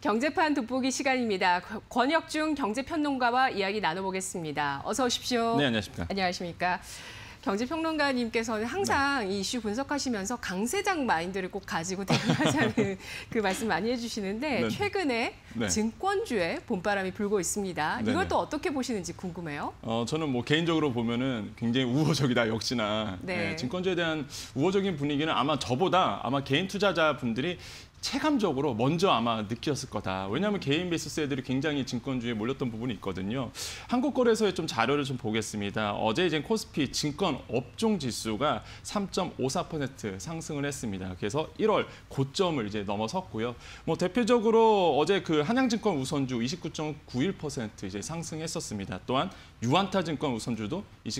경제판 돋보기 시간입니다. 권혁중 경제평론가와 이야기 나눠보겠습니다. 어서 오십시오. 네, 안녕하십니까. 안녕하십니까. 경제평론가님께서는 항상 이 이슈 분석하시면서 강세장 마인드를 꼭 가지고 대응하자는 그 말씀 많이 해주시는데 최근에 증권주에 봄바람이 불고 있습니다. 이걸 또 어떻게 보시는지 궁금해요. 저는 뭐 개인적으로 보면은 굉장히 우호적이다 역시나. 증권주에 대한 우호적인 분위기는 아마 저보다 개인 투자자분들이 체감적으로 먼저 아마 느꼈을 거다. 왜냐하면 개인 매수세들이 굉장히 증권주에 몰렸던 부분이 있거든요. 한국거래소의 좀 자료를 좀 보겠습니다. 어제 이제 코스피 증권 업종 지수가 3.54% 상승을 했습니다. 그래서 1월 고점을 이제 넘어섰고요. 뭐 대표적으로 어제 그 한양증권 우선주 29.91% 이제 상승했었습니다. 또한 유한타증권 우선주도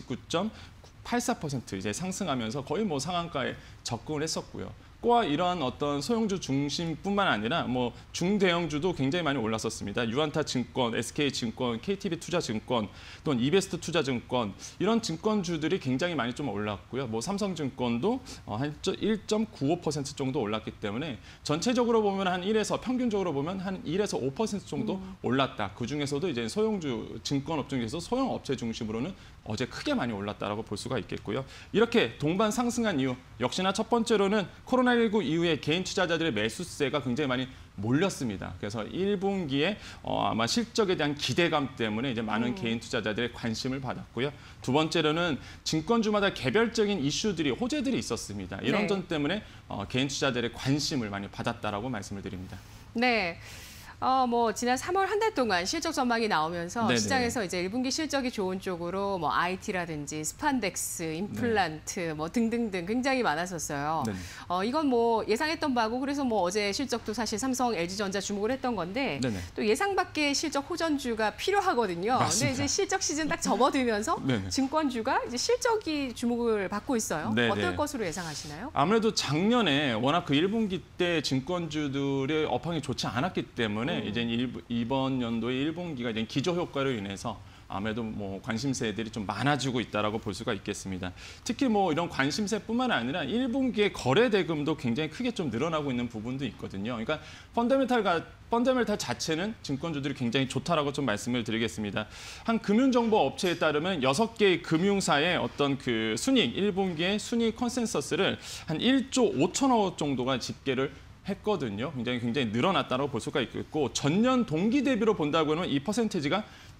29.84% 이제 상승하면서 거의 뭐 상한가에 접근을 했었고요. 과 이러한 어떤 소형주 중심뿐만 아니라 뭐 중대형주도 굉장히 많이 올랐었습니다. 유한타증권, SK증권, KTB투자증권, 또는 이베스트 투자증권 이런 증권주들이 굉장히 많이 좀 올랐고요. 뭐 삼성증권도 한 1.95% 정도 올랐기 때문에 전체적으로 보면 한 1에서 평균적으로 보면 한 1에서 5% 정도 올랐다. 그 중에서도 이제 소형주 증권 업종에서 소형 업체 중심으로는 어제 크게 많이 올랐다라고 볼 수가 있겠고요. 이렇게 동반 상승한 이유 역시나 첫 번째로는 코로나19 이후에 개인 투자자들의 매수세가 굉장히 많이 몰렸습니다. 그래서 1분기에 아마 실적에 대한 기대감 때문에 이제 많은 개인 투자자들의 관심을 받았고요. 두 번째로는 증권주마다 개별적인 이슈들이 호재들이 있었습니다. 이런 점 때문에 개인 투자자들의 관심을 많이 받았다라고 말씀을 드립니다. 네. 뭐 지난 3월 한 달 동안 실적 전망이 나오면서 시장에서 이제 1분기 실적이 좋은 쪽으로 뭐 IT라든지 스판덱스, 임플란트 뭐 등등등 굉장히 많았었어요. 이건 뭐 예상했던 바고 그래서 뭐 어제 실적도 사실 삼성, LG전자 주목을 했던 건데 또 예상 밖의 실적 호전주가 필요하거든요. 근데 이제 실적 시즌 딱 접어들면서 증권주가 이제 실적이 주목을 받고 있어요. 어떨 것으로 예상하시나요? 아무래도 작년에 워낙 그 1분기 때 증권주들의 업황이 좋지 않았기 때문에 이제 이번 연도의 1분기가 이제 기저 효과로 인해서 아무래도 뭐 관심세들이 좀 많아지고 있다라고 볼 수가 있겠습니다. 특히 뭐 이런 관심세뿐만 아니라 1분기의 거래 대금도 굉장히 크게 좀 늘어나고 있는 부분도 있거든요. 그러니까 펀더멘탈 자체는 증권주들이 굉장히 좋다라고 좀 말씀을 드리겠습니다. 한 금융정보 업체에 따르면 6개의 금융사의 어떤 그 순이익 1분기의 순이익 컨센서스를 한 1조 5천억 정도가 집계를 했거든요. 굉장히 늘어났다고 볼 수가 있겠고 전년 동기 대비로 본다고 하면 이 퍼센티지가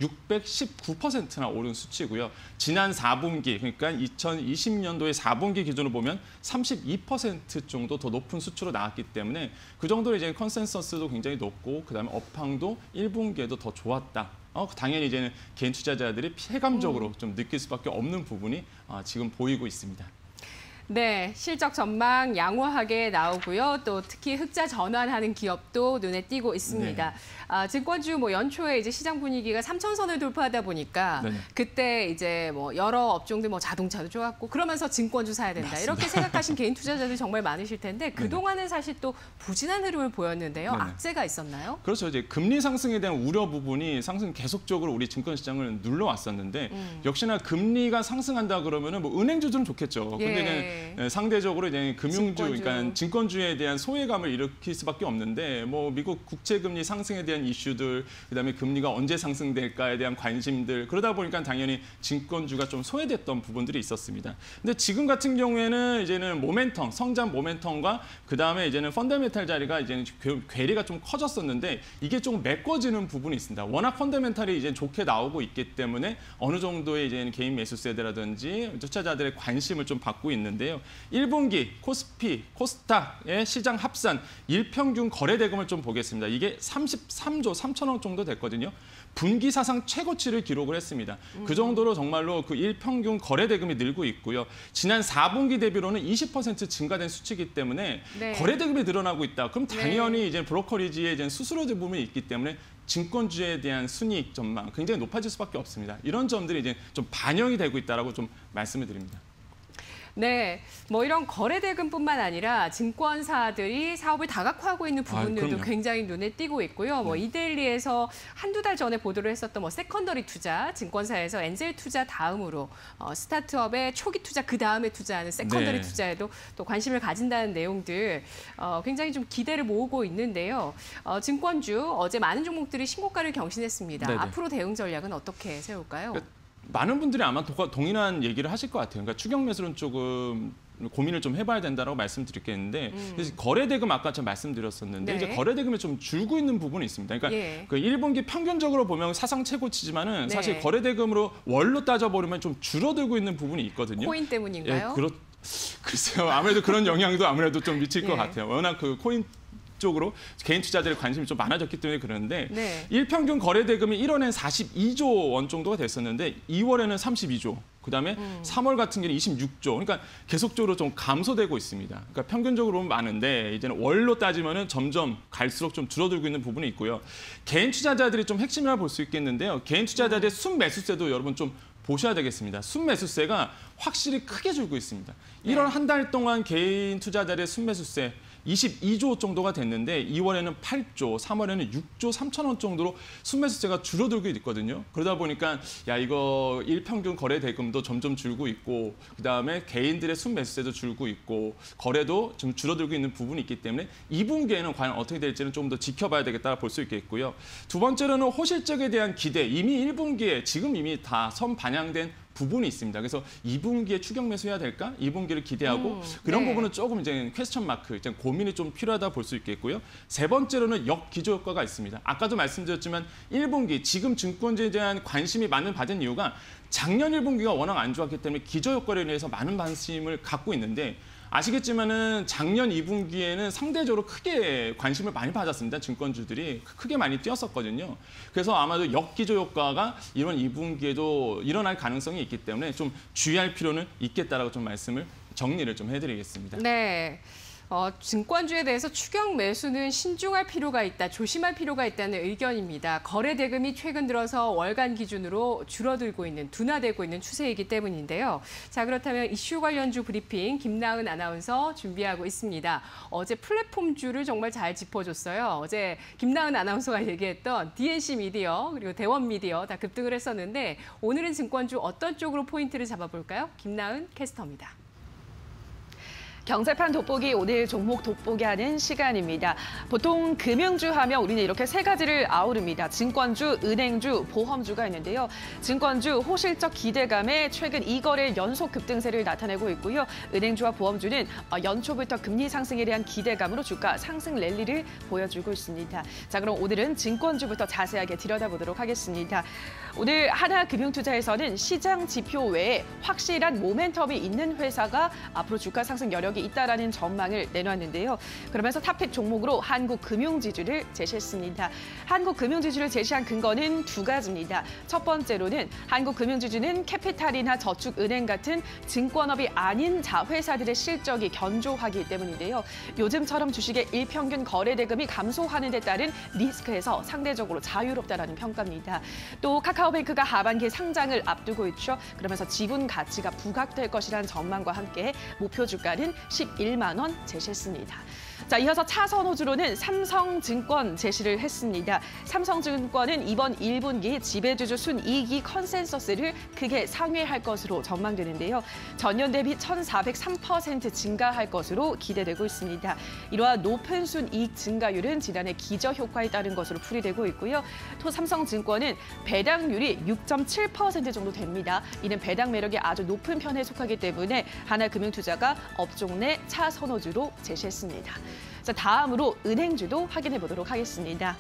619%나 오른 수치고요. 지난 4분기 그러니까 2020년도의 4분기 기준으로 보면 32% 정도 더 높은 수치로 나왔기 때문에 그 정도로 이제 컨센서스도 굉장히 높고 그다음에 업황도 1분기에도 더 좋았다. 당연히 이제는 개인 투자자들이 체감적으로 좀 느낄 수밖에 없는 부분이 지금 보이고 있습니다. 네, 실적 전망 양호하게 나오고요. 또 특히 흑자 전환하는 기업도 눈에 띄고 있습니다. 증권주 뭐 연초에 이제 시장 분위기가 3천선을 돌파하다 보니까 그때 이제 뭐 여러 업종들 뭐 자동차도 좋았고 그러면서 증권주 사야 된다. 이렇게 생각하신 개인 투자자들 정말 많으실 텐데 그동안은 사실 또 부진한 흐름을 보였는데요. 악재가 있었나요? 그렇죠. 이제 금리 상승에 대한 우려 부분이 계속적으로 우리 증권 시장을 눌러왔었는데 역시나 금리가 상승한다 그러면은 뭐 은행주들은 좋겠죠. 근데 상대적으로 이제 금융주, 그러니까 증권주에 대한 소외감을 일으킬 수밖에 없는데 뭐 미국 국채 금리 상승에 대한 이슈들, 그다음에 금리가 언제 상승될까에 대한 관심들 그러다 보니까 당연히 증권주가 좀 소외됐던 부분들이 있었습니다. 근데 지금 같은 경우에는 이제는 모멘텀, 성장 모멘텀과 그다음에 이제는 펀더멘탈 자리가 이제는 괴리가 좀 커졌었는데 이게 조금 메꿔지는 부분이 있습니다. 워낙 펀더멘탈이 이제 좋게 나오고 있기 때문에 어느 정도의 이제 개인 매수세라든지 투자자들의 관심을 좀 받고 있는데요. 1분기 코스피, 코스닥의 시장 합산 일평균 거래 대금을 좀 보겠습니다. 이게 33조 3천억 정도 됐거든요. 분기 사상 최고치를 기록을 했습니다. 그 정도로 정말로 그 일평균 거래 대금이 늘고 있고요. 지난 4분기 대비로는 20% 증가된 수치이기 때문에 거래 대금이 늘어나고 있다. 그럼 당연히 이제 브로커리지에 이제 수수료들 부분이 있기 때문에 증권주에 대한 순이익 전망 굉장히 높아질 수밖에 없습니다. 이런 점들이 이제 좀 반영이 되고 있다라고 좀 말씀을 드립니다. 네, 뭐 이런 거래대금뿐만 아니라 증권사들이 사업을 다각화하고 있는 부분들도 굉장히 눈에 띄고 있고요. 뭐 이데일리에서 한두 달 전에 보도를 했었던 뭐 세컨더리 투자, 증권사에서 엔젤 투자 다음으로 스타트업의 초기 투자 그 다음에 투자하는 세컨더리 투자에도 또 관심을 가진다는 내용들 굉장히 좀 기대를 모으고 있는데요. 증권주 어제 많은 종목들이 신고가를 경신했습니다. 네네. 앞으로 대응 전략은 어떻게 세울까요? 많은 분들이 아마 동일한 얘기를 하실 것 같아요. 그러니까 추경 매수는 조금 고민을 좀 해봐야 된다고 말씀드리겠는데 거래대금 아까 제가 말씀드렸었는데 이제 거래대금이 좀 줄고 있는 부분이 있습니다. 그러니까 그 1분기 평균적으로 보면 사상 최고치지만은 사실 거래대금으로 월로 따져버리면 좀 줄어들고 있는 부분이 있거든요. 코인 때문인가요? 글쎄요. 아무래도 그런 영향도 아무래도 좀 미칠 것 같아요. 워낙 그 코인 쪽으로 개인 투자들의 관심이 좀 많아졌기 때문에 그러는데 일평균 거래대금이 1월에는 42조 원 정도가 됐었는데 2월에는 32조, 그다음에 3월 같은 경우는 26조. 그러니까 계속적으로 좀 감소되고 있습니다. 그러니까 평균적으로는 많은데 이제는 월로 따지면은 점점 갈수록 좀 줄어들고 있는 부분이 있고요. 개인 투자자들이 좀 핵심이라 볼 수 있겠는데요. 개인 투자자들의 순매수세도 여러분 좀 보셔야 되겠습니다. 순매수세가 확실히 크게 줄고 있습니다. 1월 한 달 동안 개인 투자자들의 순매수세 22조 정도가 됐는데 2월에는 8조, 3월에는 6조 3천 원 정도로 순매수세가 줄어들고 있거든요. 그러다 보니까 야 이거 일평균 거래 대금도 점점 줄고 있고 그다음에 개인들의 순매수세도 줄고 있고 거래도 좀 줄어들고 있는 부분이 있기 때문에 2분기에는 과연 어떻게 될지는 좀 더 지켜봐야 되겠다 볼 수 있겠고요. 두 번째로는 호실적에 대한 기대. 이미 1분기에 지금 이미 다 선반영된 부분이 있습니다. 그래서 2분기에 추경 매수해야 될까? 2분기를 기대하고 그런 부분은 조금 이제 퀘스천 마크, 이제 고민이 좀 필요하다 볼 수 있겠고요. 세 번째로는 역기조 효과가 있습니다. 아까도 말씀드렸지만 1분기 지금 증권주에 대한 관심이 많은 받은 이유가 작년 1분기가 워낙 안 좋았기 때문에 기저 효과로 인해서 많은 관심을 갖고 있는데 아시겠지만은 작년 2분기에는 상대적으로 크게 관심을 많이 받았습니다. 증권주들이 크게 많이 뛰었었거든요. 그래서 아마도 역기조 효과가 이번 2분기에도 일어날 가능성이 있기 때문에 좀 주의할 필요는 있겠다라고 좀 말씀을 정리를 좀 해드리겠습니다. 네. 증권주에 대해서 추경 매수는 신중할 필요가 있다, 조심할 필요가 있다는 의견입니다. 거래 대금이 최근 들어서 월간 기준으로 줄어들고 있는, 둔화되고 있는 추세이기 때문인데요. 자, 그렇다면 이슈 관련주 브리핑 김나은 아나운서 준비하고 있습니다. 어제 플랫폼주를 정말 잘 짚어줬어요. 어제 김나은 아나운서가 얘기했던 DNC 미디어 그리고 대원 미디어 다 급등을 했었는데 오늘은 증권주 어떤 쪽으로 포인트를 잡아볼까요? 김나은 캐스터입니다. 경제판 돋보기 오늘 종목 돋보기 하는 시간입니다. 보통 금융주 하면 우리는 이렇게 세 가지를 아우릅니다. 증권주, 은행주, 보험주가 있는데요. 증권주 호실적 기대감에 최근 2거래 연속 급등세를 나타내고 있고요. 은행주와 보험주는 연초부터 금리 상승에 대한 기대감으로 주가 상승 랠리를 보여주고 있습니다. 자, 그럼 오늘은 증권주부터 자세하게 들여다보도록 하겠습니다. 오늘 하나금융투자에서는 시장 지표 외에 확실한 모멘텀이 있는 회사가 앞으로 주가 상승 여력이 있다라는 전망을 내놨는데요. 그러면서 탑픽 종목으로 한국금융지주를 제시했습니다. 한국금융지주를 제시한 근거는 두 가지입니다. 첫 번째로는 한국금융지주는 캐피탈이나 저축은행 같은 증권업이 아닌 자회사들의 실적이 견조하기 때문인데요. 요즘처럼 주식의 일평균 거래 대금이 감소하는 데 따른 리스크에서 상대적으로 자유롭다라는 평가입니다. 또 카카오뱅크가 하반기 상장을 앞두고 있죠. 그러면서 지분 가치가 부각될 것이라는 전망과 함께 목표 주가는 11만 원 제시했습니다. 자, 이어서 차선호주로는 삼성증권 제시를 했습니다. 삼성증권은 이번 1분기 지배주주 순이익이 컨센서스를 크게 상회할 것으로 전망되는데요. 전년 대비 1,403% 증가할 것으로 기대되고 있습니다. 이러한 높은 순이익 증가율은 지난해 기저효과에 따른 것으로 풀이되고 있고요. 또 삼성증권은 배당률이 6.7% 정도 됩니다. 이는 배당 매력이 아주 높은 편에 속하기 때문에 하나금융투자가 업종 내 차선호주로 제시했습니다. 자, 다음으로 은행주도 확인해 보도록 하겠습니다.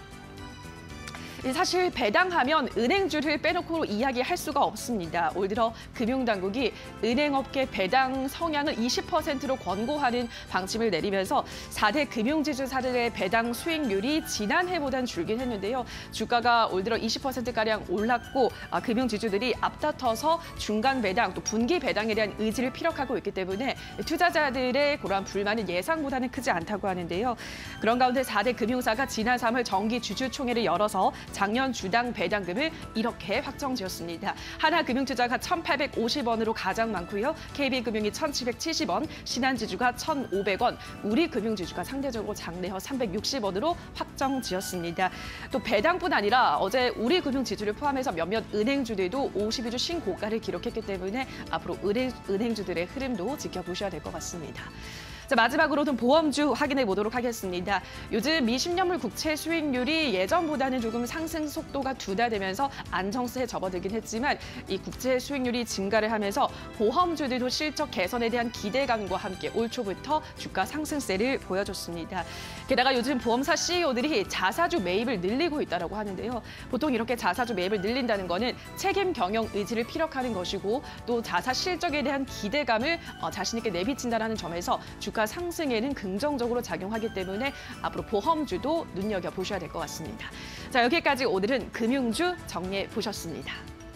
사실 배당하면 은행주를 빼놓고 이야기할 수가 없습니다. 올 들어 금융당국이 은행업계 배당 성향을 20%로 권고하는 방침을 내리면서 4대 금융지주사들의 배당 수익률이 지난해보단 줄긴 했는데요. 주가가 올 들어 20%가량 올랐고 금융지주들이 앞다퉈서 중간 배당 또 분기 배당에 대한 의지를 피력하고 있기 때문에 투자자들의 그러한 불만은 예상보다는 크지 않다고 하는데요. 그런 가운데 4대 금융사가 지난 3월 정기 주주총회를 열어서 작년 주당 배당금을 이렇게 확정지었습니다. 하나금융투자가 1,850원으로 가장 많고요. KB금융이 1,770원, 신한지주가 1,500원, 우리금융지주가 상대적으로 작네요. 360원으로 확정지었습니다. 또 배당뿐 아니라 어제 우리금융지주를 포함해서 몇몇 은행주들도 52주 신고가를 기록했기 때문에 앞으로 은행주들의 흐름도 지켜보셔야 될 것 같습니다. 자, 마지막으로는 보험주 확인해 보도록 하겠습니다. 요즘 미 10년물 국채 수익률이 예전보다는 조금 상승 속도가 두달되면서 안정세에 접어들긴 했지만 이 국채 수익률이 증가를 하면서 보험주들도 실적 개선에 대한 기대감과 함께 올 초부터 주가 상승세를 보여줬습니다. 게다가 요즘 보험사 CEO들이 자사주 매입을 늘리고 있다고 하는데요. 보통 이렇게 자사주 매입을 늘린다는 거는 책임 경영 의지를 피력하는 것이고 또 자사 실적에 대한 기대감을 자신 있게 내비친다는 점에서 주가 상승에는 긍정적으로 작용하기 때문에 앞으로 보험주도 눈여겨보셔야 될 것 같습니다. 자, 여기까지 오늘은 금융주 정리해 보셨습니다.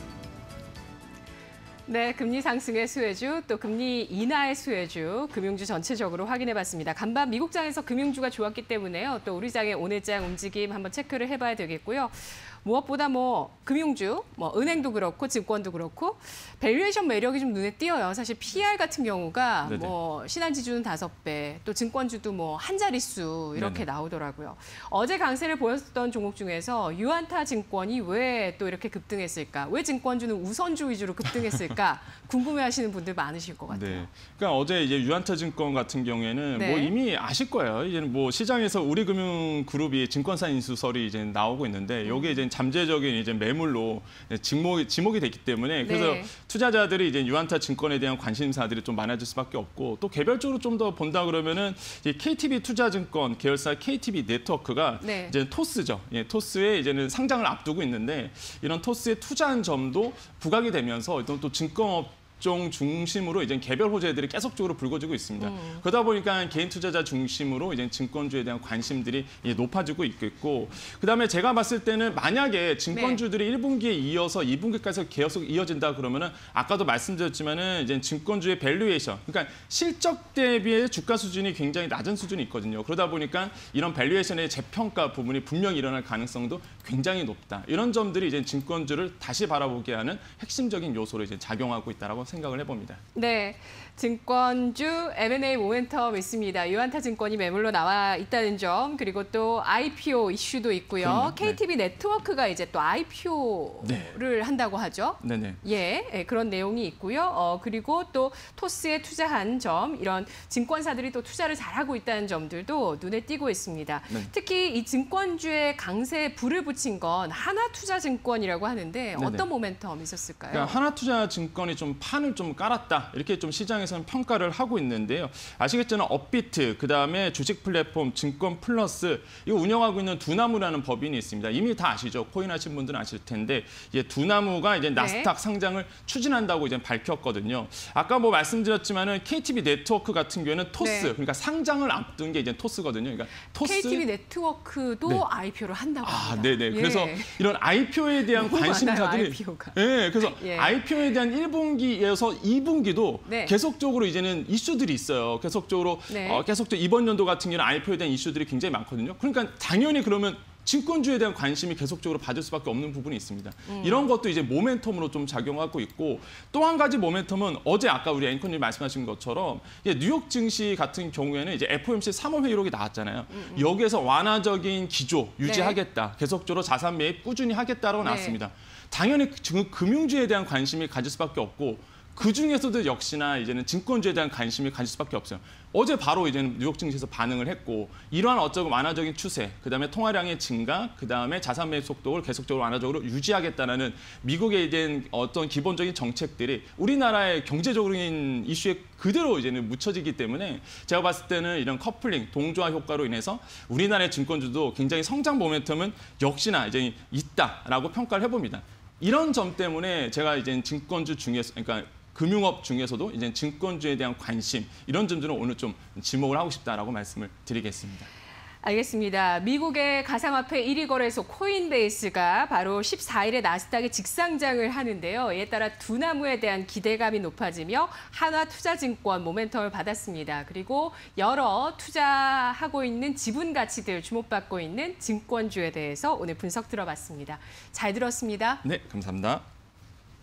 네, 금리 상승의 수혜주, 또 금리 인하의 수혜주, 금융주 전체적으로 확인해봤습니다. 간밤 미국장에서 금융주가 좋았기 때문에요. 또 우리 장의 오늘 장 움직임 한번 체크를 해봐야 되겠고요. 무엇보다 금융주, 은행도 그렇고 증권도 그렇고 밸류에이션 매력이 좀 눈에 띄어요. 사실 PER 같은 경우가 네네. 신한지주는 5배, 또 증권주도 한 자릿수 이렇게 네네. 나오더라고요. 어제 강세를 보였던 종목 중에서 유안타 증권이 왜 또 이렇게 급등했을까? 왜 증권주는 우선주 위주로 급등했을까? 궁금해하시는 분들 많으실 것 같아요. 네. 그러니까 어제 이제 유안타 증권 같은 경우에는 네. 이미 아실 거예요. 이제는 시장에서 우리금융그룹이 증권사 인수설이 이제 나오고 있는데 여기에 이제 잠재적인 이제 매물로 지목이 됐기 때문에 그래서 네. 투자자들이 이제 유안타 증권에 대한 관심사들이 좀 많아질 수밖에 없고 또 개별적으로 좀 더 본다 그러면은 이 KTB 투자증권 계열사 KTB 네트워크가 네. 이제 토스죠. 예, 토스에 이제는 상장을 앞두고 있는데 이런 토스에 투자한 점도 부각이 되면서 또 증권업 종 중심으로 이제 개별 호재들이 계속적으로 불거지고 있습니다. 그러다 보니까 개인 투자자 중심으로 이제 증권주에 대한 관심들이 높아지고 있겠고, 그다음에 제가 봤을 때는 만약에 증권주들이 1분기에 이어서 2분기까지 계속 이어진다 그러면은 아까도 말씀드렸지만은 이제 증권주의 밸류에이션, 그러니까 실적 대비의 주가 수준이 굉장히 낮은 수준이 있거든요. 그러다 보니까 이런 밸류에이션의 재평가 부분이 분명히 일어날 가능성도 굉장히 높다. 이런 점들이 이제 증권주를 다시 바라보게 하는 핵심적인 요소로 이제 작용하고 있다라고 생각을 해봅니다. 네, 증권주 M&A 모멘텀 있습니다. 유안타 증권이 매물로 나와 있다는 점, 그리고 또 IPO 이슈도 있고요. 그럼요. KTB 네트워크가 이제 또 IPO를 한다고 하죠. 네네. 예, 그런 내용이 있고요. 그리고 또 토스에 투자한 점, 이런 증권사들이 또 투자를 잘하고 있다는 점들도 눈에 띄고 있습니다. 네. 특히 이 증권주의 강세에 불을 붙인 건 하나투자증권이라고 하는데 어떤 모멘텀이 있었을까요? 그러니까 하나투자증권이 좀 판을 좀 깔았다 이렇게 좀 시장에서는 평가를 하고 있는데요. 아시겠지만 업비트, 그다음에 주식 플랫폼 증권 플러스 이거 운영하고 있는 두나무라는 법인이 있습니다. 이미 다 아시죠? 코인 하신 분들은 아실 텐데 이제 두나무가 이제 나스닥 상장을 추진한다고 이제 밝혔거든요. 아까 말씀드렸지만은 KTB 네트워크 같은 경우에는 토스, 그러니까 상장을 앞둔 게 이제 토스거든요. 그러니까 토스 KTB 네트워크도 IPO를 한다고 합니다. 네네. 그래서 이런 IPO에 대한 관심사들이 IPO가. 네, 그래서 IPO에 대한 1분기에서 2분기도 계속적으로 이제는 이슈들이 있어요. 계속적으로 이번 연도 같은 경우는 IPO에 대한 이슈들이 굉장히 많거든요. 그러니까 당연히 그러면 증권주에 대한 관심이 계속적으로 받을 수밖에 없는 부분이 있습니다. 이런 것도 이제 모멘텀으로 좀 작용하고 있고, 또 한 가지 모멘텀은 어제 아까 우리 앵커님 말씀하신 것처럼 뉴욕 증시 같은 경우에는 이제 FOMC 3월 회의록이 나왔잖아요. 여기에서 완화적인 기조 유지하겠다. 계속적으로 자산 매입 꾸준히 하겠다라고 나왔습니다. 당연히 금융주에 대한 관심이 가질 수밖에 없고, 그중에서도 역시나 이제는 증권주에 대한 관심이 가질 수밖에 없어요. 어제 바로 이제는 뉴욕 증시에서 반응을 했고, 이러한 완화적인 추세, 그다음에 통화량의 증가, 그다음에 자산 매입 속도를 계속적으로 완화적으로 유지하겠다는 미국에 대한 어떤 기본적인 정책들이 우리나라의 경제적인 이슈에 그대로 이제는 묻혀지기 때문에 제가 봤을 때는 이런 커플링, 동조화 효과로 인해서 우리나라의 증권주도 굉장히 성장 모멘텀은 역시나 이제 있다라고 평가를 해봅니다. 이런 점 때문에 제가 이제 증권주 중에서, 그러니까 금융업 중에서도 이제 증권주에 대한 관심, 이런 점들은 오늘 좀 지목을 하고 싶다라고 말씀을 드리겠습니다. 알겠습니다. 미국의 가상화폐 1위 거래소 코인베이스가 바로 14일에 나스닥에 직상장을 하는데요. 이에 따라 두나무에 대한 기대감이 높아지며 한화투자증권 모멘텀을 받았습니다. 그리고 여러 투자하고 있는 지분 가치들 주목받고 있는 증권주에 대해서 오늘 분석 들어봤습니다. 잘 들었습니다. 네, 감사합니다.